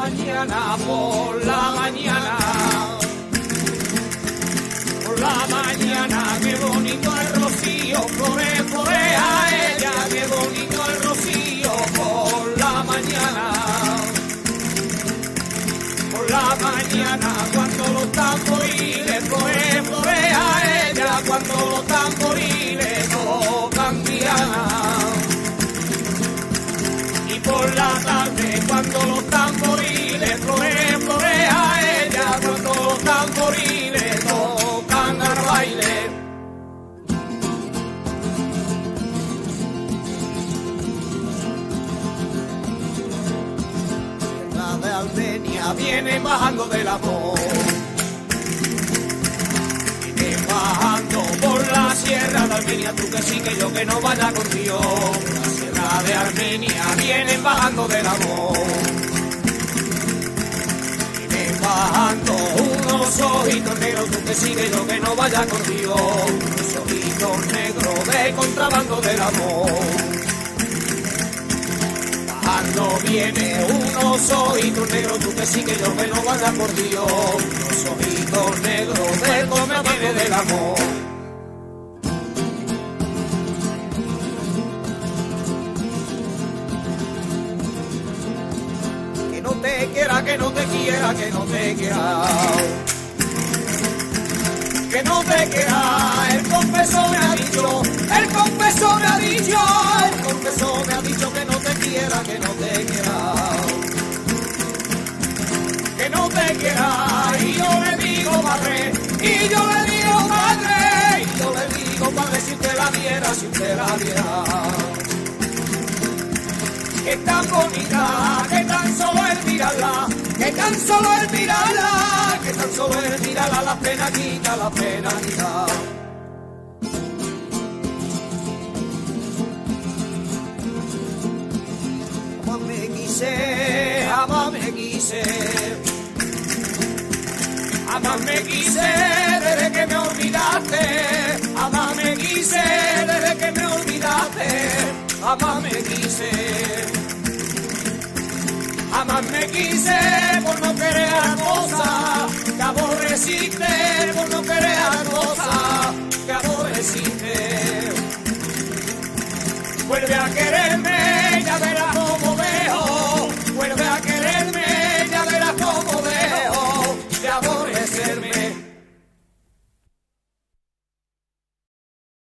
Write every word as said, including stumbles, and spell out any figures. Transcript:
mañana, por la mañana, por la mañana, qué bonito el rocío, flore, florea ella, qué bonito el rocío, por la mañana, por la mañana, cuando los tamboriles, flore, florea ella, cuando los tamboriles tocan diana. Y por la tarde, cuando los tamboriles, flore, florea ella, cuando los tamboriles tocan al baile. La de Armenia viene bajando del amor, viene bajando por la sierra de Armenia, tú que sí que yo que no vaya contigo. La de Armenia vienen bajando del amor, vienen bajando unos ojitos negros, tú que sigue yo que no vaya contigo, unos ojitos negros de contrabando del amor. Bajando viene unos ojitos negros, tú que sigue yo que no vaya por Dios, unos ojitos negros de contrabando del amor. Que no te quiera, que no te quiera, que no te quiera, el confesor me ha dicho, el confesor me ha dicho, el confesor me ha dicho que no te quiera, que no te quiera, que no te quiera, y yo le digo padre, y yo le digo padre, y yo le digo padre, si usted la viera, si usted la viera. Que tan bonita, que tan solo el mirarla, que tan solo el mirarla, que tan solo el mirarla, la pena quita, la pena quita. Jamás me quise, jamás me quise, jamás me quise desde que me olvidaste, jamás me quise desde que me olvidaste, jamás me quise. Jamás me quise por no querer a cosa que aborreciste, por no querer a cosa que aborreciste. Vuelve a querer.